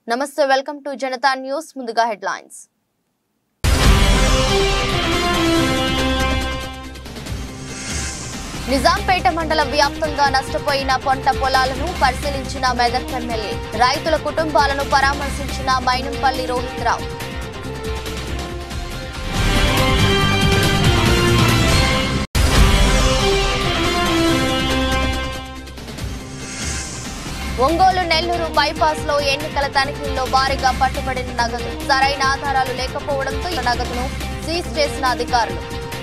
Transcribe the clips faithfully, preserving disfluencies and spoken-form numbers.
నమస్తే welcome to Janata news ముందుగా headlines Nizampet మండల వ్యాప్తంగా నష్టపోయిన పంట పొలాలను పరిశీలించిన మెదక్ ఎమ్మెల్యే రైతుల కుటుంబాలను పరామర్శించిన మైనంపల్లి రోహిత్ రావు ఒంగోలు నెల్లూరు బైపాస్ లో ఎన్నికల తనిఖీల్లో భారీగా పట్టుబడిన నగదు సరైన ఆధారాలు లేకపోవడంతో ఈ నగదును సీజ్ చేసిన అధికారులు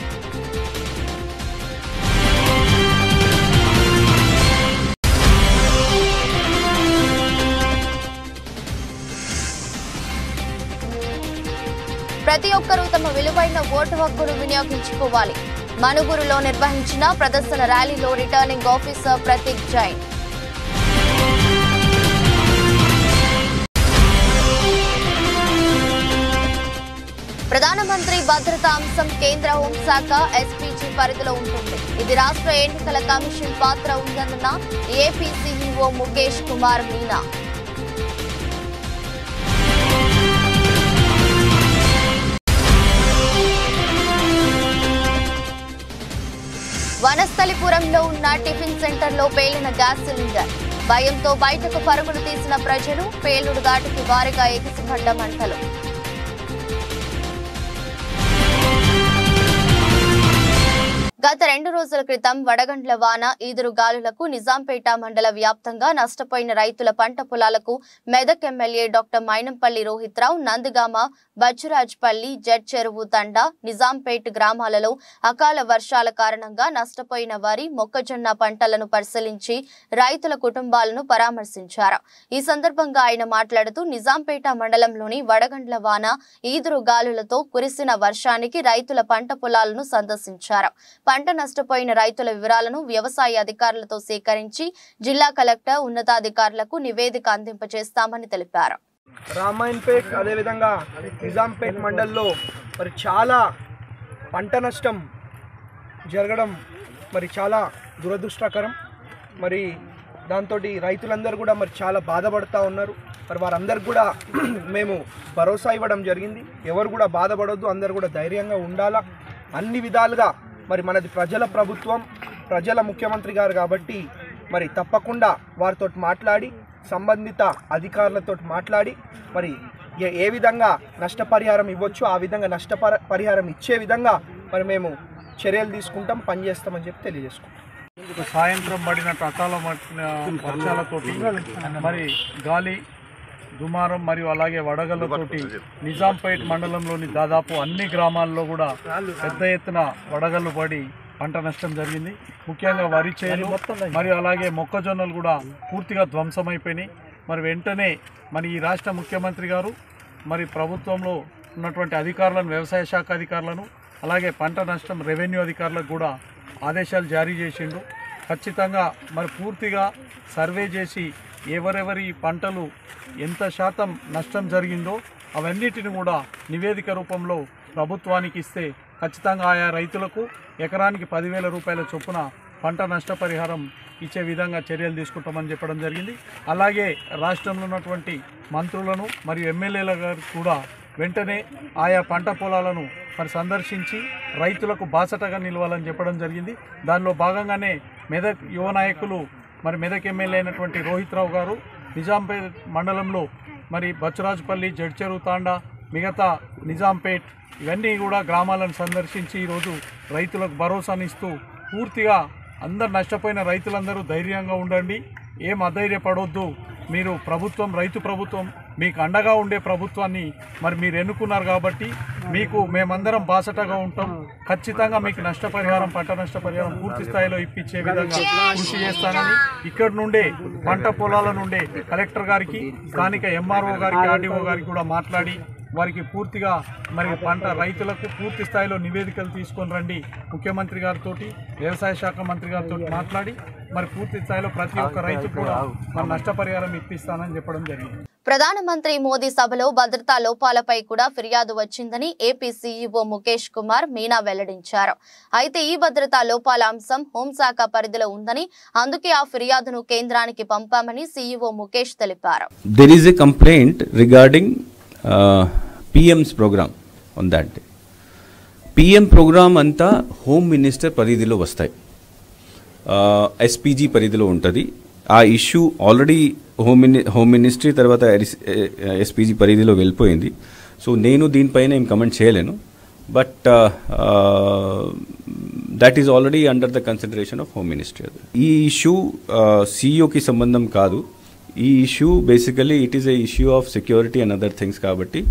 ప్రతి ఒక్కరూ తమ విలువైన ఓటు హక్కును వినియోగించుకోవాలి మనుగురులో నిర్వహించిన ప్రదర్శన ర్యాలీలో రిటర్నింగ్ ఆఫీసర్ ప్రతీక్ జైన్ ప్రధానమంత్రి భద్రతా అంశం కేంద్ర హోంశాఖ ఎస్పీజీ పరిధిలో ఉంటుంది ఇది రాష్ట్ర ఎన్నికల కమిషన్ పాత్ర ఉందన్న ఏపీ సీఈఓ ముఖేష్ కుమార్ మీనా వనస్థలిపురంలో ఉన్న టిఫిన్ సెంటర్ లో పేలిన గ్యాస్ సిలిండర్ భయంతో బయటకు పరుగులు తీసిన ప్రజలు పేలుడు దాటికి భారీగా ఎగిసిపడ్డ మంటలు గత రెండు రోజుల క్రితం వడగండ్ల వాన ఈదురు గాలులకు నిజాంపేట మండల వ్యాప్తంగా నష్టపోయిన రైతుల పంట పొలాలకు మెదక్ ఎమ్మెల్యే డాక్టర్ మైనంపల్లి రోహిత్ రావు నందిగామ బచ్చురాజ్పల్లి జడ్ చెరువు తండా నిజాంపేట్ గ్రామాలలో అకాల వర్షాల కారణంగా నష్టపోయిన వారి మొక్కజొన్న పంటలను పరిశీలించి రైతుల కుటుంబాలను పరామర్శించారు ఈ సందర్భంగా ఆయన మాట్లాడుతూ నిజాంపేట మండలంలోని వడగండ్ల వాన ఈదురు గాలులతో కురిసిన వర్షానికి రైతుల పంట పొలాలను సందర్శించారు పంట నష్టపోయిన రైతుల వివరాలను వ్యవసాయ అధికారులతో సేకరించి జిల్లా కలెక్టర్ ఉన్నతాధికారులకు నివేదిక అందింపజేస్తామని తెలిపారు. రామాయణపేట్ అదేవిధంగా నిజాంపేట్ మండల్లో మరి చాలా పంట నష్టం జరగడం మరి చాలా దురదృష్టకరం. మరి దాంతో రైతులందరూ కూడా మరి చాలా బాధపడుతూ ఉన్నారు. మరి వారందరికి కూడా మేము భరోసా ఇవ్వడం జరిగింది. ఎవరు కూడా బాధపడొద్దు, అందరు కూడా ధైర్యంగా ఉండాలా. అన్ని విధాలుగా మరి మనది ప్రజల ప్రభుత్వం, ప్రజల ముఖ్యమంత్రి గారు కాబట్టి మరి తప్పకుండా వారితో మాట్లాడి సంబంధిత అధికారులతో మాట్లాడి మరి ఏ విధంగా నష్టపరిహారం ఇవ్వచ్చు ఆ విధంగా నష్టపరి పరిహారం ఇచ్చే విధంగా మరి మేము చర్యలు తీసుకుంటాం, పనిచేస్తామని చెప్పి తెలియజేసుకుంటాం. సాయంత్రం పడినట్టు అకాల వర్షాలతోటి మరి గాలి దుమారం మరియు అలాగే వడగళ్లతోటి నిజాంపేట్ మండలంలోని దాదాపు అన్ని గ్రామాల్లో కూడా పెద్ద ఎత్తున వడగళ్ళు పడి పంట నష్టం జరిగింది. ముఖ్యంగా వరి చేను మరియు అలాగే మొక్కజొన్నలు కూడా పూర్తిగా ధ్వంసమైపోయినాయి. మరి వెంటనే మరి ఈ రాష్ట్ర ముఖ్యమంత్రి గారు మరి ప్రభుత్వంలో ఉన్నటువంటి అధికారులను, వ్యవసాయ శాఖ అధికారులను అలాగే పంట నష్టం రెవెన్యూ అధికారులకు కూడా ఆదేశాలు జారీ చేసిండు. ఖచ్చితంగా మరి పూర్తిగా సర్వే చేసి ఎవరెవరి పంటలు ఎంత శాతం నష్టం జరిగిందో అవన్నిటిని కూడా నివేదిక రూపంలో ప్రభుత్వానికి ఇస్తే ఖచ్చితంగా ఆయా రైతులకు ఎకరానికి పదివేల రూపాయల చొప్పున పంట నష్టపరిహారం ఇచ్చే విధంగా చర్యలు తీసుకుంటామని చెప్పడం జరిగింది. అలాగే రాష్ట్రంలో ఉన్నటువంటి మంత్రులను మరియు ఎమ్మెల్యేల గారు కూడా వెంటనే ఆయా పంట పొలాలను మరి సందర్శించి రైతులకు బాసటగా నిలవాలని చెప్పడం జరిగింది. దానిలో భాగంగానే మెదక్ యువ నాయకులు మరి మెదక్ ఎమ్మెల్యే అయినటువంటి రోహిత్ రావు గారు నిజాంపేట్ మండలంలో మరి బచ్చురాజ్పల్లి, జడ్ చెరువు తాండా, మిగతా నిజాంపేట్ ఇవన్నీ కూడా గ్రామాలను సందర్శించి ఈరోజు రైతులకు భరోసానిస్తూ పూర్తిగా అందరు నష్టపోయిన రైతులందరూ ధైర్యంగా ఉండండి, ఏం అధైర్యపడొద్దు, మీరు ప్రభుత్వం రైతు ప్రభుత్వం మీకు అండగా ఉండే ప్రభుత్వాన్ని మరి మీరు ఎన్నుకున్నారు కాబట్టి మీకు మేమందరం బాసటగా ఉంటాం. ఖచ్చితంగా మీకు నష్టపరిహారం, పంట నష్టపరిహారం పూర్తి స్థాయిలో ఇప్పించే విధంగా కృషి చేస్తానని ఇక్కడి నుండే పంట పొలాల నుండే కలెక్టర్ గారికి, స్థానిక ఎంఆర్ఓ గారికి, ఆర్డీఓ గారికి కూడా మాట్లాడి వారికి పూర్తిగా మరి పంట రైతులకు పూర్తి స్థాయిలో నివేదికలు తీసుకొని రండి, ముఖ్యమంత్రి గారితో వ్యవసాయ శాఖ మంత్రి గారితో మాట్లాడి మరి పూర్తి స్థాయిలో ప్రతి ఒక్క రైతు కూడా మన నష్టపరిహారం ఇప్పిస్తానని చెప్పడం జరిగింది. ప్రధానమంత్రి మోదీ సభలో భద్రతా లోపాలపై కూడా ఫిర్యాదు వచ్చిందని ఏపీ సీఈఓ ముఖేష్ కుమార్ మీనా వెల్లడించారు. అయితే ఈ భద్రతా లోపాల అంశం హోంశాఖ పరిధిలో ఉందని, అందుకే ఆ ఫిర్యాదును కేంద్రానికి పంపామని సీఈఓ ముఖేష్ తెలిపారు. There is a complaint regarding uh, P M's program on that day. P M program anta home minister పరిధిలో వస్తాయి, S P G పరిధిలో ఉంటుంది. ఆ issue already home mini home ministry తర్వాత S P G పరిధిలో వెళ్ళిపోయింది. So నేను దీనిపైన ఏం కమెంట్ చేయలేను. But that is already under the consideration of home ministry. ఈ ఇష్యూ సీఈఓకి సంబంధం కాదు. ఈ issue basically it is a issue of security and other things కాబట్టి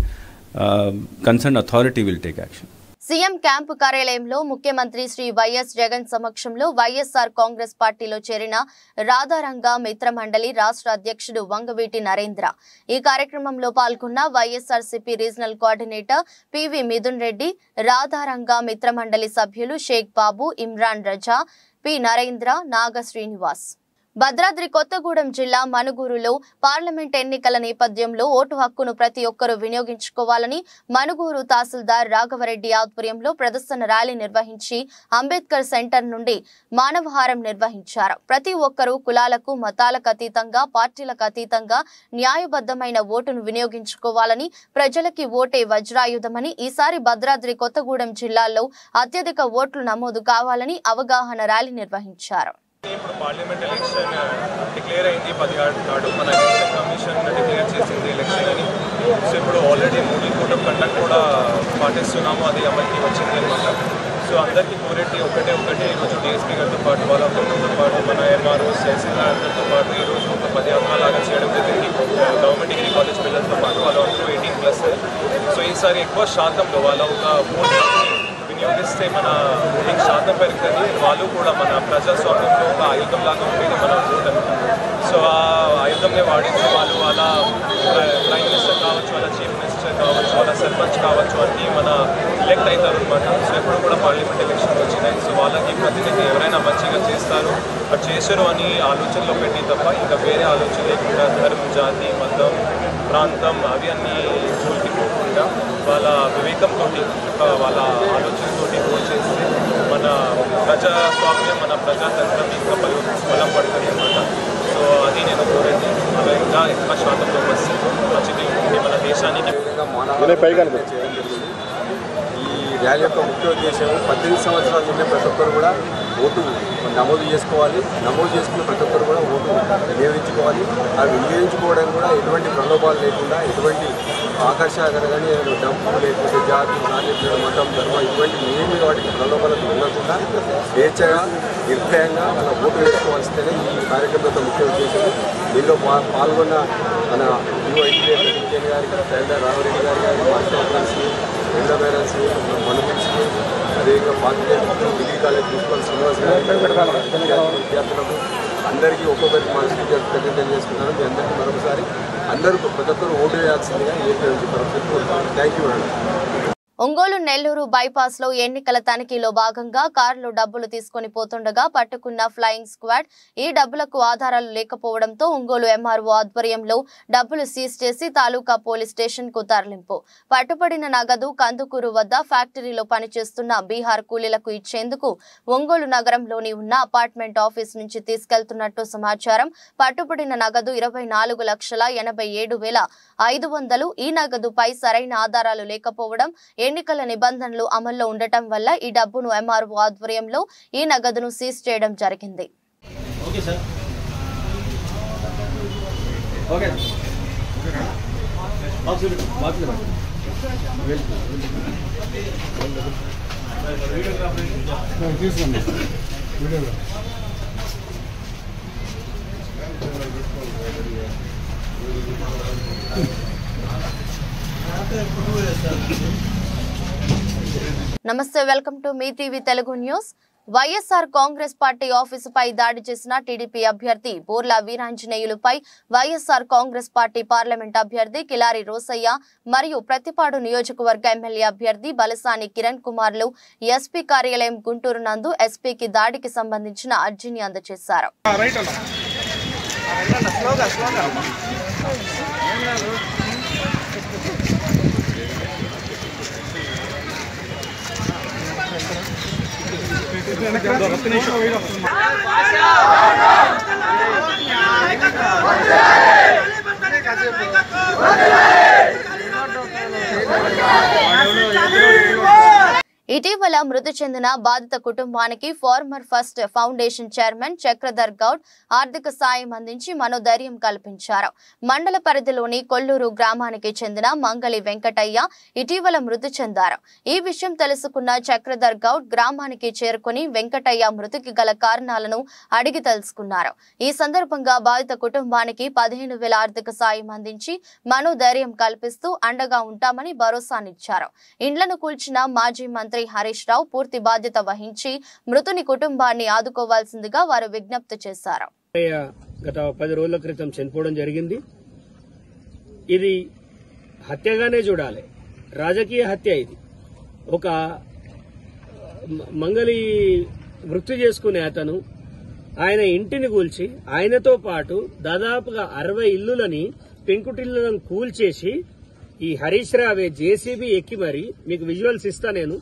concern authority will take action. CM camp కార్యాలయంలో ముఖ్యమంత్రి శ్రీ వైఎస్ జగన్ సమక్షంలో వైఎస్ఆర్ కాంగ్రెస్ పార్టీలో చేరిన రాధారంగ మిత్ర మండలి రాష్ట్ర అధ్యక్షుడు వంగవీటి నరేంద్ర. ఈ కార్యక్రమంలో పాల్గొన్న YSRCP regional coordinator PV Mithun Reddy, Radharanga Mitra Mandali సభ్యులు షేక్ బాబు, ఇమ్రాన్ రజా, పి నరేంద్ర, నాగ శ్రీనివాస్. భద్రాద్రి కొత్తగూడెం జిల్లా మనుగూరులో పార్లమెంట్ ఎన్నికల నేపథ్యంలో ఓటు హక్కును ప్రతి ఒక్కరూ వినియోగించుకోవాలని మనుగూరు తహసీల్దార్ రాఘవరెడ్డి ఆధ్వర్యంలో ప్రదర్శన ర్యాలీ నిర్వహించి అంబేద్కర్ సెంటర్ నుండి మానవహారం నిర్వహించారు. ప్రతి ఒక్కరూ కులాలకు మతాలకు అతీతంగా, పార్టీలకు అతీతంగా న్యాయబద్ధమైన ఓటును వినియోగించుకోవాలని, ప్రజలకి ఓటే వజ్రాయుధమని, ఈసారి భద్రాద్రి కొత్తగూడెం జిల్లాలో అత్యధిక ఓట్లు నమోదు కావాలని అవగాహన ర్యాలీ నిర్వహించారు. ఇప్పుడు పార్లమెంట్ ఎలక్షన్ డిక్లేర్ అయింది పదిహేడు నాడు. మన ఎలక్షన్ కమిషన్ డిక్లేర్ చేసింది ఎలక్షన్ అని. సో ఇప్పుడు already model code of conduct కూడా పాటిస్తున్నాము, అది అమలుకి వచ్చింది అనమాట. సో అందరికీ కోరేటి ఒకటే ఒకటి ఈరోజు డిఎస్పీ గారితో పాటు వాళ్ళ అందరితో పాటు మన ఎంఆర్ఓస్ తహసీల్దార్ అందరితో పాటు ఈరోజు ఒక పదిహేను లాగా చేయడం జరిగింది. గవర్నమెంట్ డిగ్రీ కాలేజ్ పిల్లలతో పాటు వాళ్ళందరూ ఎయిటీన్ ప్లస్. సో ఈసారి ఎక్కువ శాతంలో వాళ్ళ ఒక ఓటు వినియోగిస్తే మన ఓటింగ్ శాతం పెరుగుతుంది. వాళ్ళు కూడా మన ప్రజాస్వామ్యంలో ఒక ఆయుధం లాగా ఉండేది మన ఓటు అనమాట. సో ఆ ఆయుధంని వాడించి వాళ్ళు వాళ్ళ ప్రైమ్ మినిస్టర్ కావచ్చు, వాళ్ళ చీఫ్ మినిస్టర్ కావచ్చు, వాళ్ళ సర్పంచ్ కావచ్చు, అన్నీ మన ఎలక్ట్ అవుతారు అనమాట. సో ఎప్పుడు కూడా పార్లమెంట్ ఎలక్షన్స్ వచ్చినాయి. సో వాళ్ళకి ప్రతినిధి ఎవరైనా మంచిగా చేస్తారు, అది చేశారు అని ఆలోచనలో పెట్టి తప్ప ఇంకా వేరే ఆలోచన లేకుండా ధర్మం, జాతి, మతం, ప్రాంతం అవి అన్నీ జోలికి పోకుండా వాళ్ళ వివేకంతో వాళ్ళ ఆలోచనతో ఓట్ చేస్తే మన ప్రజాస్వామ్యం, మన ప్రజాతంత్రం ఇంకా బల బలం పడుతుంది అనమాట. సో అది నేను కోరేది. అలా ఇంకా ఎక్కువ శాతంలో వస్తే మంచిది ఉంటుంది మన దేశానికి. ఈ ర్యాలీ యొక్క ముఖ్య ఉద్దేశం పద్దెనిమిది సంవత్సరాల నుండి ప్రతి ఒక్కరు కూడా ఓటు నమోదు చేసుకోవాలి. నమోదు చేసుకున్న ప్రతి ఒక్కరు కూడా ఓటు వినియోగించుకోవాలి. ఆ వినియోగించుకోవడానికి కూడా ఎటువంటి ప్రలోభాలు లేకుండా, ఎటువంటి ఆకర్షణ కానీ డబ్బు లేకపోతే జాతి, రాజకీయ, మతం, ధర్మం ఇటువంటి ఏమి వాటికి ప్రలోభాలకు ఉండకుండా స్వేచ్ఛగా, నిర్భయంగా వాళ్ళ ఓటు వేసుకోవాల్సిందే ఈ కార్యక్రమంలో ముఖ్య ఉద్దేశం. దీనిలో పాల్గొన్న మన యువ ఐటీఐ గారికి, తహసీల్దార్ రాఘవరెడ్డి గారి గారి మాస్టర్ ఫ్రెండ్స్ని, రెండో పేరెంట్స్ని, మనోజ్ని, అదేవిధంగా party degree college principal Srinivas గారి విద్యార్థులకు అందరికీ ఒక్కొక్కరికి మనసుకి కృతజ్ఞతలు చేసుకున్నాను. మీ అందరికీ మరొకసారి అందరూ ప్రతి ఒక్కరు ఓటు వేయాల్సిందిగా ఏపీ నుంచి మరొకసారి thank you madam. Ongole Nellore bypass లో ఎన్నికల తనిఖీలో భాగంగా కారులో డబ్బులు తీసుకుని పోతుండగా పట్టుకున్న ఫ్లయింగ్ స్క్వాడ్. ఈ డబ్బులకు ఆధారాలు లేకపోవడంతో ఒంగోలు ఎంఆర్ఓ ఆధ్వర్యంలో డబ్బులు సీజ్ చేసి తాలూకా పోలీస్ స్టేషన్ కు తరలింపు. పట్టుబడిన నగదు కందుకూరు వద్ద ఫ్యాక్టరీలో పనిచేస్తున్న బీహార్ కూలీలకు ఇచ్చేందుకు ఒంగోలు నగరంలోని ఉన్న అపార్ట్మెంట్ ఆఫీస్ నుంచి తీసుకెళ్తున్నట్టు సమాచారం. పట్టుబడిన నగదు ఇరవై నాలుగు లక్షల ఎనభై ఏడు వేల ఐదు వందలు. ఈ నగదుపై సరైన ఆధారాలు లేకపోవడం, ఎన్నికల నిబంధనలు అమల్లో ఉండటం వల్ల ఈ డబ్బును ఎంఆర్ఓ ఆధ్వర్యంలో ఈ నగదును సీజ్ చేయడం జరిగింది. నమస్తే, welcome to Mee TV Telugu news. YSR Congress party ఆఫీసుపై దాడి చేసిన టీడీపీ అభ్యర్థి బోర్లా వీరాంజనేయులపై వైఎస్ఆర్ కాంగ్రెస్ పార్టీ పార్లమెంట్ అభ్యర్థి కిలారి రోసయ్య మరియు ప్రతిపాడు నియోజకవర్గ ఎమ్మెల్యే అభ్యర్థి బలసాని కిరణ్ కుమార్లు ఎస్పీ కార్యాలయం గుంటూరు నందు ఎస్పీకి దాడికి సంబంధించిన అర్జీని అందజేశారు. ఇటీవల మృతి చెందిన బాధిత కుటుంబానికి farmer first foundation chairman Chakradhar Goud ఆర్థిక సాయం అందించి మనోధైర్యం కల్పించారు. మండల పరిధిలోని కొల్లూరు గ్రామానికి చెందిన మంగళి వెంకటయ్య ఇటీవల మృతి చెందారు. ఈ విషయం తెలుసుకున్న చక్రధర్ గౌడ్ గ్రామానికి చేరుకుని వెంకటయ్య మృతికి గల కారణాలను అడిగి తెలుసుకున్నారు. ఈ సందర్భంగా బాధిత కుటుంబానికి పదిహేను వేల ఆర్థిక సాయం అందించి మనోధైర్యం కల్పిస్తూ అండగా ఉంటామని భరోసానిచ్చారు. ఇండ్లను కూల్చిన మాజీ మంత్రి హరీష్ రావు పూర్తి బాధ్యత వహించి మృతుని కుటుంబాన్ని ఆదుకోవాల్సిందిగా వారు విజ్ఞప్తి చేశారు. గత పది రోజుల క్రితం చనిపోవడం జరిగింది. ఇది హత్యగానే చూడాలి, రాజకీయ హత్య. ఇది ఒక మంగళి వృత్తి చేసుకునే అతను ఆయన ఇంటిని కూల్చి ఆయనతో పాటు దాదాపుగా అరవై ఇల్లులని పెంకుటిల్లులను కూల్చేసి ఈ హరీష్ రావే జేసీబీ ఎక్కి మరి మీకు విజువల్స్ ఇస్తా నేను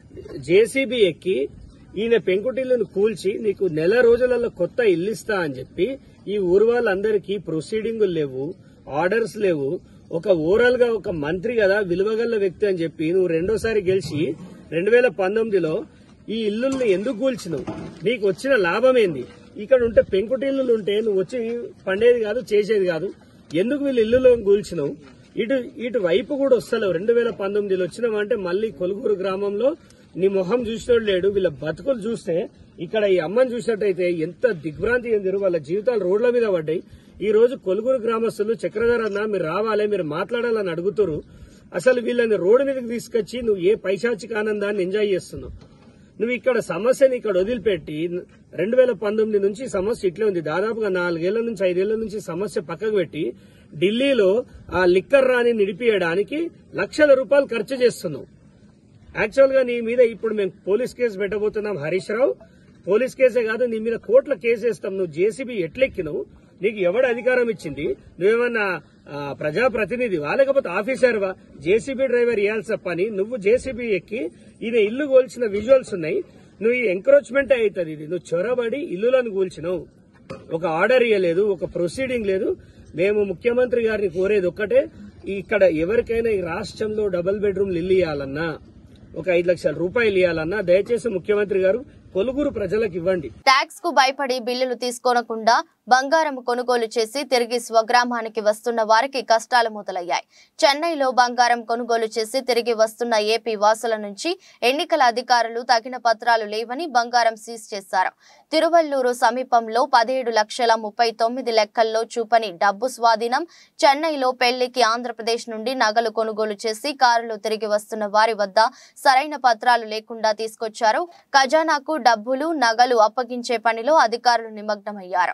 జేసీబీ ఎక్కి ఈయన పెంకుటిల్లును కూల్చి నీకు నెల రోజులలో కొత్త ఇల్లు ఇస్తా అని చెప్పి ఈ ఊరు వాళ్ళందరికీ ప్రొసీడింగులు లేవు, ఆర్డర్స్ లేవు. ఒక ఓవరాల్ గా ఒక మంత్రి కదా విలువగల వ్యక్తి అని చెప్పి నువ్వు రెండోసారి గెలిచి రెండు వేల పంతొమ్మిదిలో ఈ ఇల్లుల్ని ఎందుకు కూల్చినావు? నీకు వచ్చిన లాభం ఏంది? ఇక్కడ ఉంటే పెంకుటిల్లులు ఉంటే నువ్వు వచ్చి పండేది కాదు, చేసేది కాదు. ఎందుకు వీళ్ళు ఇల్లులో కూల్చినావు? ఇటు ఇటు వైపు కూడా వస్తలేవు. రెండు వేల పంతొమ్మిదిలో వచ్చినామంటే మళ్లీ కొలుగురు గ్రామంలో నీ మొహం చూసినోడు లేడు. వీళ్ళ బతుకులు చూస్తే ఇక్కడ ఈ అమ్మని చూసినట్టయితే ఎంత దిగ్భ్రాంతి చెందిరు, వాళ్ళ జీవితాలు రోడ్ల మీద పడ్డాయి. ఈ రోజు కొలుగురు గ్రామస్తులు చక్రధర్ అన్న మీరు రావాలి, మీరు మాట్లాడాలని అడుగుతారు. అసలు వీళ్ళని రోడ్డు మీదకి తీసుకొచ్చి నువ్వు ఏ పైశాచిక ఆనందాన్ని ఎంజాయ్ చేస్తున్నావు? నువ్వు ఇక్కడ సమస్యని ఇక్కడ వదిలిపెట్టి రెండు వేల పంతొమ్మిది నుంచి సమస్య ఇట్లే ఉంది. దాదాపుగా నాలుగేళ్ల నుంచి ఐదేళ్ల నుంచి సమస్య పక్కకు పెట్టి ఢిల్లీలో ఆ లిక్కర్ రాని నిడిపియడానికి లక్షల రూపాయలు ఖర్చు చేస్తున్నావు. యాక్చువల్ గా నీ మీద ఇప్పుడు మేము పోలీస్ కేసు పెట్టబోతున్నాం హరీష్ రావు. పోలీస్ కేసే కాదు, నీ మీద కోర్టుల కేసు వేస్తాం. నువ్వు జేసీబీ ఎట్లెక్కినవు? నీకు ఎవడు అధికారం ఇచ్చింది? నువ్వేమన్నా ప్రజాప్రతినిధివా లేకపోతే ఆఫీసర్వా? జేసీబీ డ్రైవర్ ఇవ్వాల్సిన పని నువ్వు జేసీబీ ఎక్కి ఈయన ఇల్లు కూల్చిన విజువల్స్ ఉన్నాయి. నువ్వు ఈ ఎంక్రోచ్మెంట్ అవుతుంది. ఇది నువ్వు చొరబడి ఇల్లులను కూల్చినావు. ఒక ఆర్డర్ ఇవ్వలేదు, ఒక ప్రొసీడింగ్ లేదు. మేము ముఖ్యమంత్రి గారిని కోరేది ఒక్కటే, ఇక్కడ ఎవరికైనా ఈ రాష్ట్రంలో డబుల్ బెడ్రూమ్లు ఇల్లు ఇవ్వాలన్నా, ఒక ఐదు లక్షల రూపాయలు ఇవ్వాలన్నా దయచేసి ముఖ్యమంత్రి గారు కొలుగురు ప్రజలకు ఇవ్వండి. ట్యాక్స్ కు భయపడి బిల్లులు తీసుకోనకుండా బంగారం కొనుగోలు చేసి తిరిగి స్వగ్రామానికి వస్తున్న వారికి కష్టాలు మొదలయ్యాయి. చెన్నైలో బంగారం కొనుగోలు చేసి తిరిగి వస్తున్న ఏపీ వాసుల నుంచి ఎన్నికల అధికారులు తగిన పత్రాలు లేవని బంగారం సీజ్ చేశారు. తిరువల్లూరు సమీపంలో పదిహేడు లక్షల ముప్పై తొమ్మిది లెక్కల్లో చూపని డబ్బు స్వాధీనం. చెన్నైలో పెళ్లికి ఆంధ్రప్రదేశ్ నుండి నగలు కొనుగోలు చేసి కారులో తిరిగి వస్తున్న వారి వద్ద సరైన పత్రాలు లేకుండా తీసుకొచ్చారు. ఖజానాకు డబ్బులు నగలు అప్పగించే పనిలో అధికారులు నిమగ్నమయ్యారు.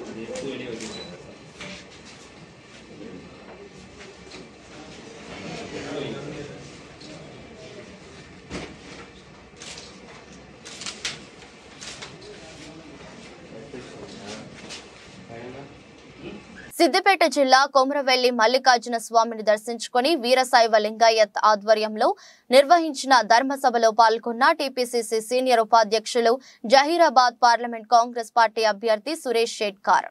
సిద్దిపేట జిల్లా కొమరవెల్లి మల్లికార్జున స్వామిని దర్శించుకుని వీరశైవ లింగాయత్ ఆధ్వర్యంలో నిర్వహించిన ధర్మసభలో పాల్గొన్న టీపీసీసీ సీనియర్ ఉపాధ్యక్షులు జహీరాబాద్ పార్లమెంట్ కాంగ్రెస్ పార్టీ అభ్యర్థి సురేష్ షెట్కార్.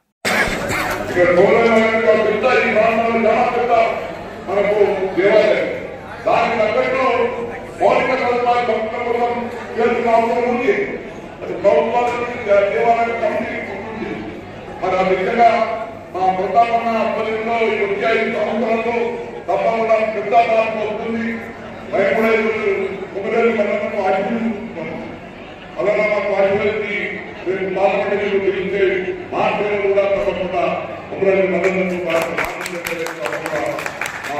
మా ప్రతాపన్న ఆధ్వర్యంలో ఈ వచ్చే ఐదు సంవత్సరాల్లో తప్పకుండా పెద్ద మార్పు వస్తుంది. భయపడేది కుమరేలు మండలం ఆశీర్వదిస్తున్నాం. అలాగే మాకు ఆశీర్వదించి రేపు పార్లమెంట్ గురించే మాట్లాడలు కూడా తప్పకుండా కుమరేలు మండలం మా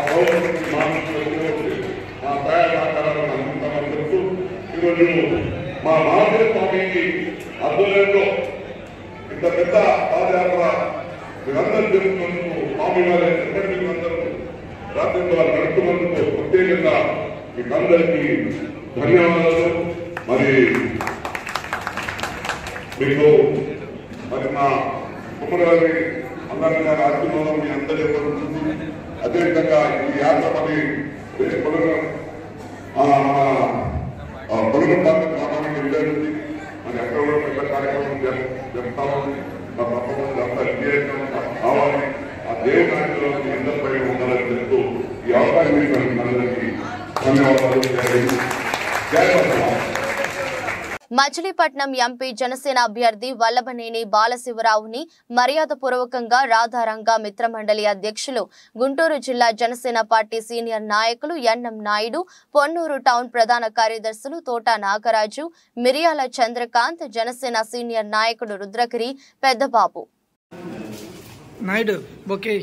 గౌరవానికి మా మా సహాయ సహకారాలను అందిస్తామని చెప్తూ ఈరోజు మా మహాదేవ స్వామికి ఆధ్వర్యంలో ఇంత పెద్ద పాదయాత్ర మీరందరూ జరుగుతున్నందుకు స్వామి వారి ఎప్పటి మీరందరూ రాత్రి వారు నడుపుతున్నందుకు ప్రత్యేకంగా మీకందరికీ ధన్యవాదాలు. మరి మీకు మరి మా కుమ్మరారి అన్నాన్ని గారి ఆశీర్వాదం మీ అందరి ఉంటుంది. అదేవిధంగా ఈ యాత్ర మరి పొలగం పొలగం గ్రామానికి వెళ్ళేది మరి అక్కడ కూడా పెద్ద కార్యక్రమం జరుపుతామని మా తప్పకుండా అంతా విజయంగా కావాలి. ఆ దేవుని ఆశీర్వాదం మీ అందరిపై ఉండాలని చెప్తూ ఈ అవకాశం ఇచ్చినందుకు అందరికీ ధన్యవాదాలు. జై జై మచిలీపట్నం ఎంపీ జనసేన అభ్యర్థి వల్లభనేని బాలశివరావుని మర్యాదపూర్వకంగా రాధారంగ మిత్రమండలి అధ్యక్షులు గుంటూరు జిల్లా జనసేన పార్టీ సీనియర్ నాయకులు ఎన్ఎం నాయుడు, పొన్నూరు టౌన్ ప్రధాన కార్యదర్శులు తోట నాగరాజు, మిరియాల చంద్రకాంత్, జనసేన సీనియర్ నాయకుడు రుద్రగిరి పెద్దబాబు నాయుడు బొకే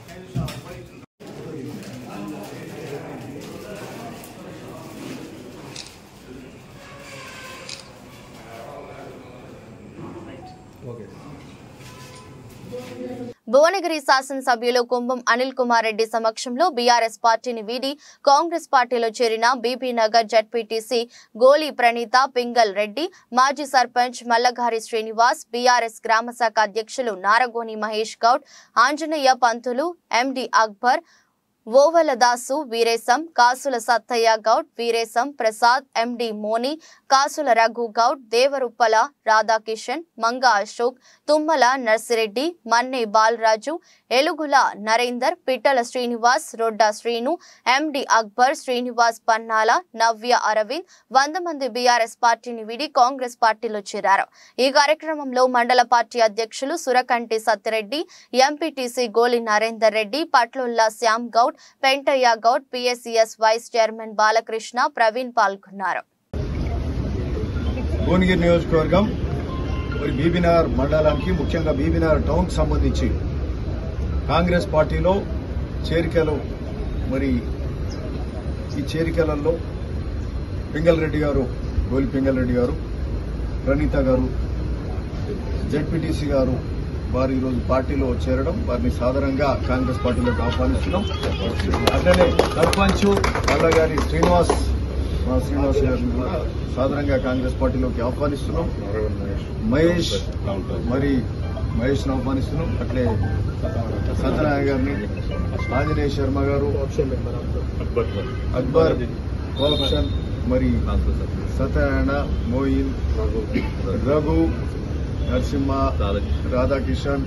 భువనగిరి శాసనసభ్యులు కుంభం అనిల్ కుమార్ రెడ్డి సమక్షంలో బీఆర్ఎస్ పార్టీని వీడి కాంగ్రెస్ పార్టీలో చేరిన బీబీ నగర్ జడ్పీటీసీ గోలి ప్రణీత పింగల్ రెడ్డి, మాజీ సర్పంచ్ మల్లగారి శ్రీనివాస్, బీఆర్ఎస్ గ్రామశాఖ అధ్యక్షులు నారగోని మహేష్ గౌడ్, ఆంజనేయ పంతులు, ఎండి అక్బర్, ఓవలదాసు వీరేశం, కాసుల సత్తయ్య గౌడ్, వీరేశం ప్రసాద్, ఎండి మోని, కాసుల రఘు గౌడ్, దేవరుప్పల రాధాకిషన్, మంగ అశోక్, తుమ్మల నర్సిరెడ్డి, మన్నే బాలరాజు, ఎలుగుల నరేందర్, పిట్టల శ్రీనివాస్, రొడ్డా శ్రీను, ఎండి అక్బర్, శ్రీనివాస్ పన్నాల, నవ్య అరవింద్ వంద మంది బీఆర్ఎస్ పార్టీని వీడి కాంగ్రెస్ పార్టీలో చేరారు. ఈ కార్యక్రమంలో మండల పార్టీ అధ్యక్షులు Surakanti Satyareddy, MPTC Goli Narender Reddy, Patlulla Shyam Goud, Pentaiah Goud, PSCS vice chairman Balakrishna, Praveen పాల్గొన్నారు. భువనగిరి నియోజకవర్గం మరి బీబీనగర్ మండలానికి, ముఖ్యంగా బీబీనగర్ టౌన్ కి సంబంధించి కాంగ్రెస్ పార్టీలో చేరికలు, మరి ఈ చేరికలలో పింగల్ రెడ్డి గారు, గోలి పింగల్ రెడ్డి గారు, ప్రణీత గారు, జెడ్పీటీసీ గారు వారు ఈరోజు పార్టీలో చేరడం, వారిని సాధారణంగా కాంగ్రెస్ పార్టీలోకి ఆహ్వానిస్తున్నాం. అట్లనే సర్పంచ్ మల్లగారి శ్రీనివాస్ శ్రీనివాస్ గారిని కూడా సాధారణంగా కాంగ్రెస్ పార్టీలోకి ఆహ్వానిస్తున్నాం. మహేష్ మరి మహేష్ ను ఆహ్వానిస్తున్నాం. అట్లే సత్యనారాయణ గారిని, ఆంజనేయ శర్మ గారు, అక్బర్, కోఆప్షన్, మరి సత్యనారాయణ, మోయిన్, రఘు, నరసింహ, రాధాకిషన్,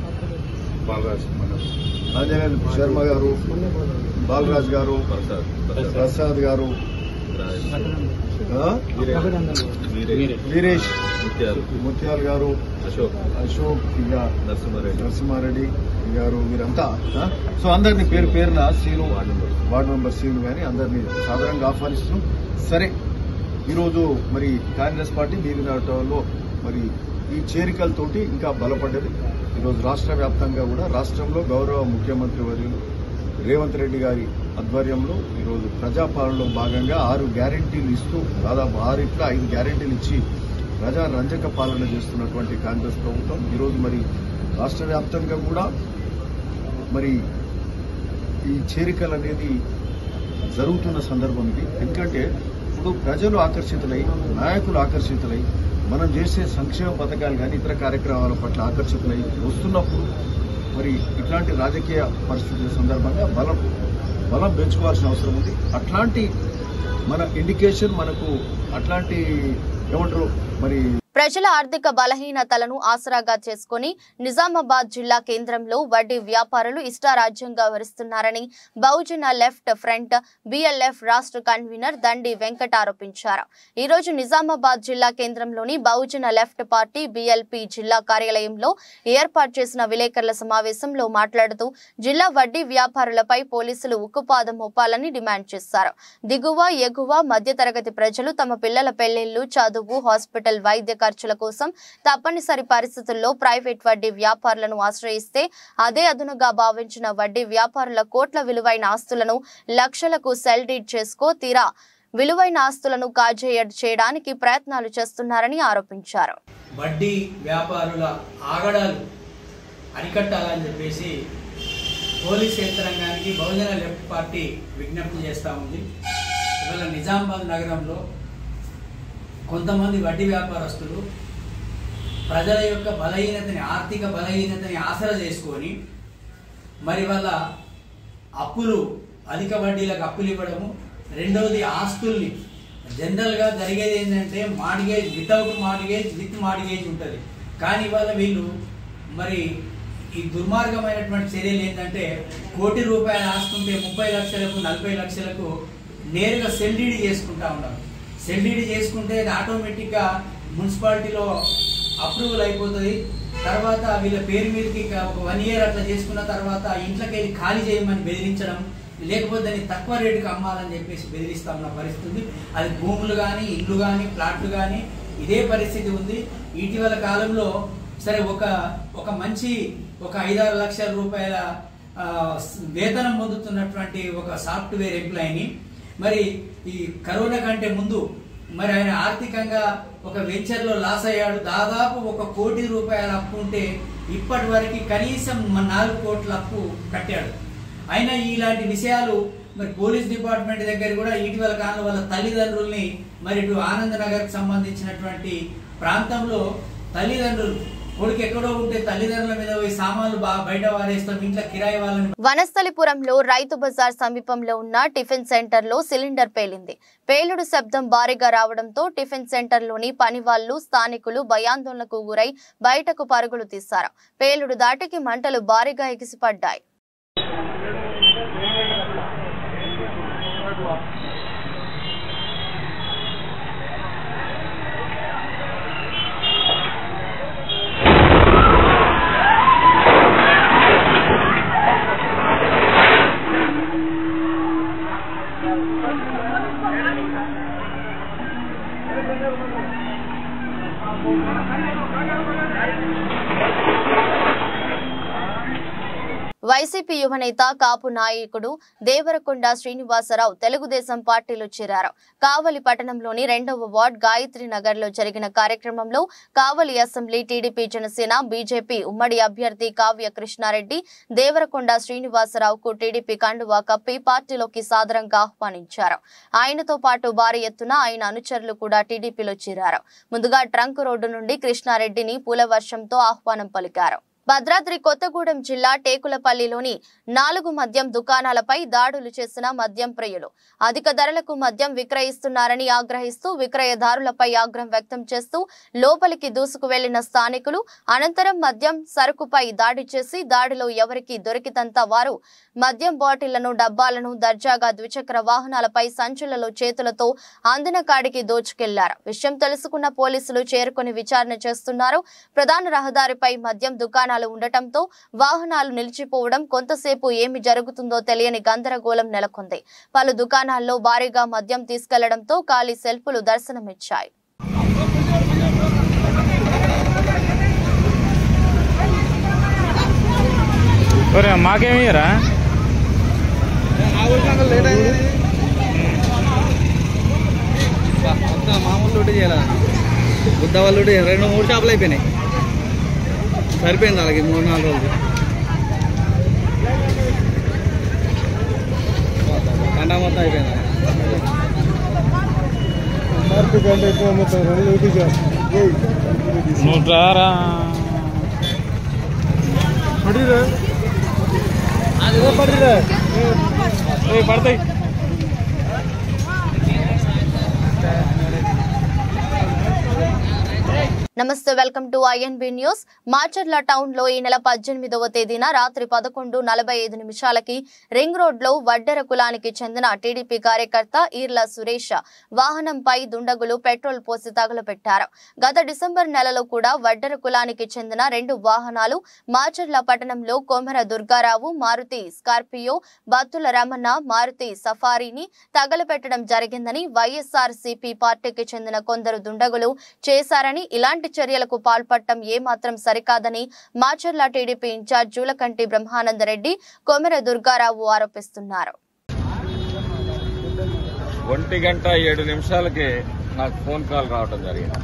ఆంజనేయ శర్మ గారు, బాలరాజ్ గారు, ప్రసాద్ గారు, వీరేష్ ముత్యాల్ గారు, అశోక్, ఇంకా నరసింహారెడ్డి గారు, వీరంతా సో అందరినీ పేరు పేరున సీను, వార్డు మెంబర్ సీను గాని అందరినీ సాధారణంగా ఆహ్వానిస్తున్నాం. సరే, ఈరోజు మరి కాంగ్రెస్ పార్టీ బీబీనగర్ టౌన్లో మరి ఈ చేరికలతోటి ఇంకా బలపడ్డది. ఈరోజు రాష్ట్ర వ్యాప్తంగా కూడా రాష్ట్రంలో గౌరవ ముఖ్యమంత్రి వర్యులు రేవంత్ రెడ్డి గారి ఆధ్వర్యంలో ఈరోజు ప్రజాపాలనలో భాగంగా ఆరు గ్యారెంటీలు ఇస్తూ దాదాపు ఆరిట్ల ఐదు గ్యారెంటీలు ఇచ్చి ప్రజా రంజక పాలన చేస్తున్నటువంటి కాంగ్రెస్ ప్రభుత్వం ఈరోజు మరి రాష్ట్ర వ్యాప్తంగా కూడా మరి ఈ చేరికలు అనేది జరుగుతున్న సందర్భం ఇది. ఎందుకంటే ఇప్పుడు ప్రజలు ఆకర్షితులై, నాయకులు ఆకర్షితులై, మనం చేసే సంక్షేమ పథకాలు కానీ ఇతర కార్యక్రమాల పట్ల ఆకర్షితులై వస్తున్నప్పుడు మరి ఇట్లాంటి రాజకీయ పరిస్థితుల సందర్భంగా బలం బలం పెంచుకోవాల్సిన అవసరం ఉంది. అట్లాంటి మన ఇండికేషన్ మనకు అట్లాంటి ఏమంటారు మరి ప్రజల ఆర్థిక బలహీనతలను ఆసరాగా చేసుకుని నిజామాబాద్ జిల్లా కేంద్రంలో వడ్డీ వ్యాపారులు ఇష్టారాజ్యంగా వరిస్తున్నారని బహుజన లెఫ్ట్ ఫ్రంట్ బిఎల్ఎఫ్ రాష్ట్ర కన్వీనర్ దండి వెంకట ఆరోపించారు. ఈ రోజు నిజామాబాద్ జిల్లా కేంద్రంలోని బహుజన లెఫ్ట్ పార్టీ బిఎల్పి జిల్లా కార్యాలయంలో ఏర్పాటు చేసిన విలేకరుల సమావేశంలో మాట్లాడుతూ జిల్లా వడ్డీ వ్యాపారులపై పోలీసులు ఉక్కుపాదం మోపాలని డిమాండ్ చేశారు. దిగువ ఎగువ మధ్యతరగతి ప్రజలు తమ పిల్లల పెళ్లిళ్లు, చదువు, హాస్పిటల్, వైద్య ఖర్చుల కోసం తప్పనిసరి పరిస్థితుల్లో ప్రైవేట్ వడ్డీ వ్యాపారులను ఆశ్రయిస్తే అదే అదునుగా భావించిన వడ్డీ వ్యాపారుల కోట్ల విలువైన ఆస్తులను లక్షలకు సెల్ డీడ్ చేసుకో తీరా విలువైన ఆస్తులను కాజేయ చేయడానికి ప్రయత్నాలు చేస్తున్నారని ఆరోపించారు. వడ్డీ వ్యాపారుల ఆగడాలు అరికట్టాలని చెప్పేసి పోలీస్ యంత్రాంగానికి బహుజన లెఫ్ట్ పార్టీ విజ్ఞప్తి చేస్తూ ఉంది. ఇవాళ నిజామాబాద్ నగరంలో కొంతమంది వడ్డీ వ్యాపారస్తులు ప్రజల యొక్క బలహీనతని ఆర్థిక బలహీనతని ఆసరా చేసుకొని మరి వాళ్ళ అప్పులు అధిక వడ్డీలకు అప్పులు ఇవ్వడము, రెండవది ఆస్తుల్ని జనరల్గా జరిగేది ఏంటంటే mortgage without mortgage with mortgage ఉంటుంది. కానీ ఇవాళ వీళ్ళు మరి ఈ దుర్మార్గమైనటువంటి చర్యలు ఏంటంటే కోటి రూపాయల ఆస్తుంటే ముప్పై లక్షలకు నలభై లక్షలకు నేరుగా సెల్డీడీ చేసుకుంటా ఉన్నారు. సెల్డీడీ చేసుకుంటే ఆటోమేటిక్గా మున్సిపాలిటీలో అప్రూవల్ అయిపోతుంది. తర్వాత వీళ్ళ పేరు మీదకి ఒక వన్ ఇయర్ అట్లా చేసుకున్న తర్వాత ఇంట్లోకి వెళ్ళి ఖాళీ చేయమని బెదిరించడం, లేకపోతే దాన్ని తక్కువ రేటుకి అమ్మాలని చెప్పేసి బెదిరిస్తా ఉన్న పరిస్థితి. అది భూములు కానీ ఇల్లు కానీ ప్లాట్లు కానీ ఇదే పరిస్థితి ఉంది. ఇటీవల కాలంలో సరే ఒక ఒక మంచి ఒక ఐదారు లక్షల రూపాయల వేతనం పొందుతున్నటువంటి ఒక సాఫ్ట్వేర్ ఎంప్లాయీని మరి ఈ కరోనా కంటే ముందు మరి ఆయన ఆర్థికంగా ఒక వెంచర్లో లాస్ అయ్యాడు. దాదాపు ఒక కోటి రూపాయల అప్పు ఉంటే ఇప్పటి వరకు కనీసం నాలుగు కోట్ల అప్పు కట్టాడు. అయినా ఇలాంటి విషయాలు మరి పోలీస్ డిపార్ట్మెంట్ దగ్గర కూడా ఇటీవల కాలంలో వాళ్ళ తల్లిదండ్రుల్ని మరి ఇటు ఆనంద్ నగర్కి సంబంధించినటువంటి ప్రాంతంలో తల్లిదండ్రులు కొడుకు ఎక్కడో ఉంటే తల్లిదండ్రుల మీద పోయి సామాన్లు బయట వారేస్తాం ఇంట్లో కిరాయి వాళ్ళని. వనస్థలిపురంలో రైతు బజార్ సమీపంలో ఉన్న టిఫిన్ సెంటర్ లో సిలిండర్ పేలింది. పేలుడు శబ్దం భారీగా రావడంతో టిఫిన్ సెంటర్ లోని పని వాళ్లు స్థానికులు భయాందోళనకు గురై బయటకు పరుగులు తీశారు. పేలుడు దాటికి మంటలు భారీగా ఎగిసిపడ్డాయి. వైసీపీ యువనేత కాపు నాయకుడు దేవరకొండ శ్రీనివాసరావు తెలుగుదేశం పార్టీలో చేరారు. కావలి పట్టణంలోని రెండవ వార్డ్ గాయత్రి నగర్ లో జరిగిన కార్యక్రమంలో Kavali assembly TDP Janasena BJP ఉమ్మడి అభ్యర్థి కావ్య కృష్ణారెడ్డి దేవరకొండ శ్రీనివాసరావుకు టీడీపీ కండువా కప్పి పార్టీలోకి సాదరంగా ఆహ్వానించారు. ఆయనతో పాటు భారీ ఎత్తున ఆయన అనుచరులు కూడా టీడీపీలో చేరారు. ముందుగా ట్రంక్ రోడ్డు నుండి కృష్ణారెడ్డిని పూలవర్షంతో ఆహ్వానం పలికారు. భద్రాద్రి కొత్తగూడెం జిల్లా టేకులపల్లిలోని నాలుగు మద్యం దుకాణాలపై దాడులు చేసిన మద్యం ప్రియులు అధిక ధరలకు మద్యం విక్రయిస్తున్నారని ఆగ్రహిస్తూ విక్రయదారులపై ఆగ్రహం వ్యక్తం చేస్తూ లోపలికి దూసుకు వెళ్లిన స్థానికులు అనంతరం మద్యం సరుకుపై దాడి చేసి దాడిలో ఎవరికి దొరికితంత వారు మద్యం బాటిళ్లను డబ్బాలను దర్జాగా ద్విచక్ర వాహనాలపై సంచులలో చేతులతో అందిన కాడికి దోచుకెళ్లారు. విషయం తెలుసుకున్న పోలీసులు చేరుకుని విచారణ చేస్తున్నారు. ప్రధాన రహదారిపై మద్యం దుకాణాలు ఉండటంతో వాహనాలు నిలిచిపోవడం, కొంతసేపు ఏమి జరుగుతుందో తెలియని గందరగోళం నెలకొంది. పలు దుకాణాల్లో భారీగా మద్యం తీసుకెళ్లడంతో ఖాళీ సెల్ఫులు దర్శనమిచ్చాయి. మాకేమీరా మామూలు లూటీ చేయాలి. బుద్ధ వాళ్ళు రెండు మూడు షాపులు అయిపోయినాయి. సరిపోయింది అలాగే మూడు నాలుగు రోజులు. కంట మొత్తం అయిపోయింది. నువ్వు రారా పడతాయి. నమస్తే, welcome to INB news. Macherla town లో ఈ నెల పద్దెనిమిదవ తేదీన రాత్రి పదకొండు నలభై ఐదు నిమిషాలకి రింగ్ రోడ్ లో వడ్డెర కులానికి చెందిన టీడీపీ కార్యకర్త ఈర్ల సురేష్ వాహనంపై దుండగులు పెట్రోల్ పోసి తగలబెట్టారు. గత డిసెంబర్ నెలలో కూడా వడ్డెర కులానికి చెందిన రెండు వాహనాలు మాచర్ల పట్టణంలో కొమర దుర్గారావు మారుతి స్కార్పియో, బత్తుల రమణ మారుతి సఫారీని తగలబెట్టడం జరిగిందని వైఎస్ఆర్ సిపి పార్టీకి చెందిన కొందరు దుండగులు చేశారని, ఇలాంటి చర్యలకు పాల్పడటం ఏమాత్రం సరికాదని మాచర్ల టీడీపీ ఇన్ఛార్జ్ జూలకంటి బ్రహ్మానందరెడ్డి, కొమెర దుర్గారావు ఆరోపిస్తున్నారు. ఒంటి గంట ఏడు నిమిషాలకి నాకు ఫోన్ కాల్ రావడం జరిగింది.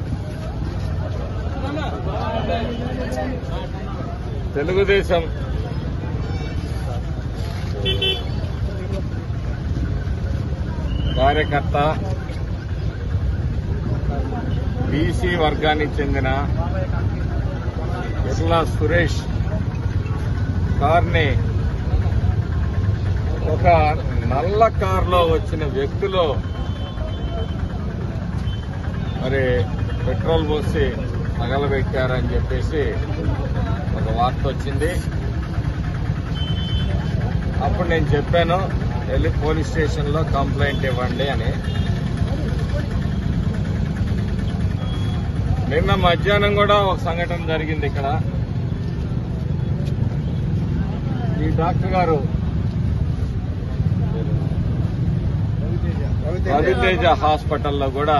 తెలుగుదేశం కార్యకర్త బీసీ వర్గానికి చెందిన ఇర్లా సురేష్ కార్ని ఒక నల్ల కారులో వచ్చిన వ్యక్తులు మరి పెట్రోల్ పోసి తగలబెట్టారని చెప్పేసి ఒక వార్త వచ్చింది. అప్పుడు నేను చెప్పాను వెళ్ళి పోలీస్ స్టేషన్లో కంప్లైంట్ ఇవ్వండి అని. నిన్న మధ్యాహ్నం కూడా ఒక సంఘటన జరిగింది. ఇక్కడ ఈ డాక్టర్ గారు రవితేజ హాస్పిటల్లో కూడా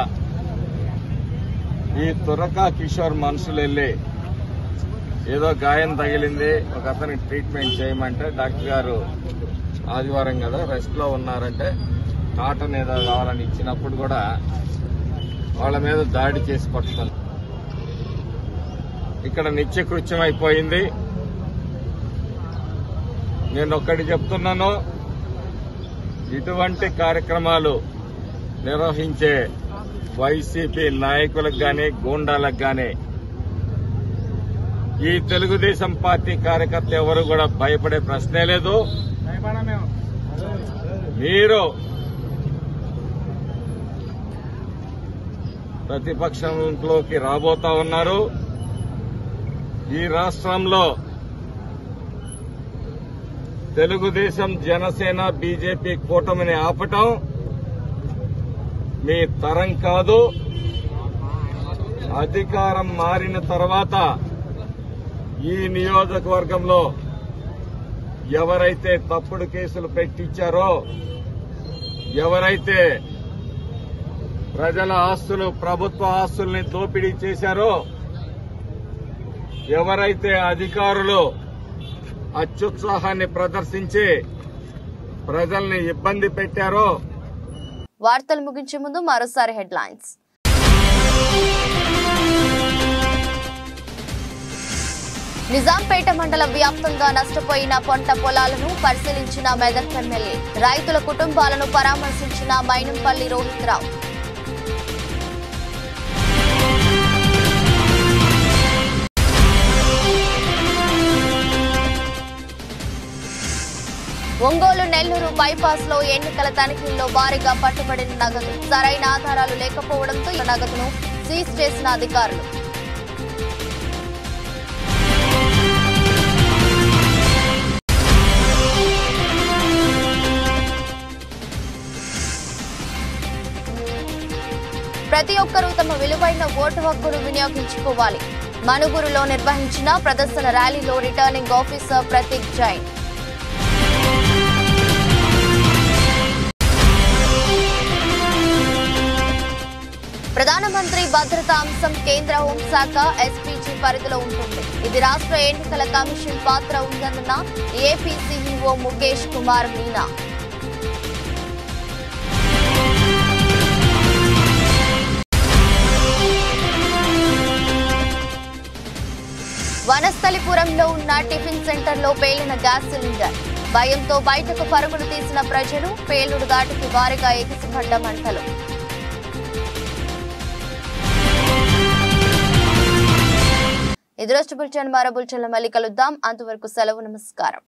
ఈ తురకా కిషోర్ మనుషులు వెళ్ళి ఏదో గాయం తగిలింది ఒక అతనికి ట్రీట్మెంట్ చేయమంటే డాక్టర్ గారు ఆదివారం కదా రెస్ట్ లో ఉన్నారంటే కాటన్ ఏదో కావాలని ఇచ్చినప్పుడు కూడా వాళ్ళ మీద దాడి చేసి పట్టుకుంది. ఇక్కడ నిత్యకృత్యం అయిపోయింది. నేను ఒక్కటి చెప్తున్నాను, ఇటువంటి కార్యక్రమాలు నిర్వహించే వైసీపీ నాయకులకు గాని గూండాలకు గాని ఈ తెలుగుదేశం పార్టీ కార్యకర్తలు ఎవరు కూడా భయపడే ప్రశ్నే లేదు. మీరు ప్రతిపక్షంలోకి రాబోతా ఉన్నారు. ఈ రాష్ట్రంలో తెలుగుదేశం జనసేన బీజేపీ కూటమిని ఆపటం మీ తరం కాదు. అధికారం మారిన తర్వాత ఈ నియోజకవర్గంలో ఎవరైతే తప్పుడు కేసులు పెట్టించారో, ఎవరైతే ప్రజల ఆస్తులు ప్రభుత్వ ఆస్తుల్ని దోపిడీ చేశారో, ఎవరైతే అధికారులు అత్యుత్సాహాన్ని ప్రదర్శించి ప్రజల్ని ఇబ్బంది పెట్టారో. వార్తలు ముగించే ముందు మరోసారి హెడ్లైన్స్. నిజాంపేట మండల వ్యాప్తంగా నష్టపోయిన పంట పొలాలను పరిశీలించిన మెదక్ ఎమ్మెల్యే. రైతుల కుటుంబాలను పరామర్శించిన మైనంపల్లి రోహిత్ రావు. ఒంగోలు నెల్లూరు బైపాస్ లో ఎన్నికల తనిఖీల్లో భారీగా పట్టుబడిన నగదు. సరైన ఆధారాలు లేకపోవడంతో ఈ నగదును సీజ్ చేసిన అధికారులు. ప్రతి ఒక్కరూ తమ విలువైన ఓటు హక్కును వినియోగించుకోవాలి. మనుగురులో నిర్వహించిన ప్రదర్శన ర్యాలీలో రిటర్నింగ్ ఆఫీసర్ ప్రతీక్ జైన్. ప్రధానమంత్రి భద్రతా అంశం కేంద్ర హోంశాఖ ఎస్పీజీ పరిధిలో ఉంటుంది. ఇది రాష్ట్ర ఎన్నికల కమిషన్ పాత్ర ఉందన్న ఏపీ సీఈఓ ముఖేష్ కుమార్ మీనా. వనస్థలిపురంలో ఉన్న టిఫిన్ సెంటర్లో పేలిన గ్యాస్ సిలిండర్. భయంతో బయటకు పరుగులు తీసిన ప్రజలు. పేలుడు దాటికి భారీగా ఎగిసిపడ్డ మంటలు. ఎదురొచ్చి బులెటిన్ మరో బులెటిన్లో మళ్ళీ కలుద్దాం. అంతవరకు సెలవు. నమస్కారం.